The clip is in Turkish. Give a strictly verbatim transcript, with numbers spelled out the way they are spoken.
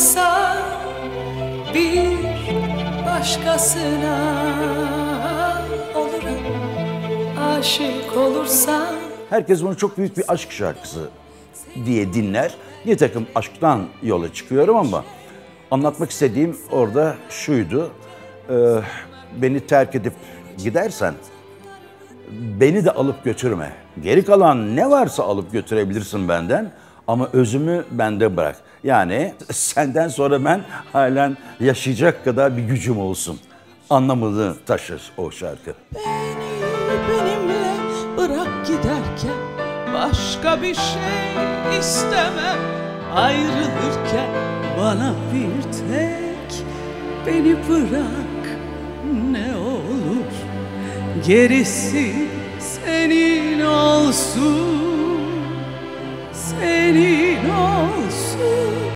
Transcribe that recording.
olmazsa bir başkasına olurum. Aşık olursam. Herkes bunu çok büyük bir aşk şarkısı diye dinler. Nitekim aşktan yola çıkıyorum ama anlatmak istediğim orada şuydu. E, beni terk edip gidersen beni de alıp götürme. Geri kalan ne varsa alıp götürebilirsin benden ama özümü bende bırak. Yani senden sonra ben halen yaşayacak kadar bir gücüm olsun. Anlamını taşır o şarkı. Beni benimle bırak giderken başka bir şey istemem. Ayrılırken bana bir tek beni bırak ne olur. Gerisi senin olsun, senin olsun.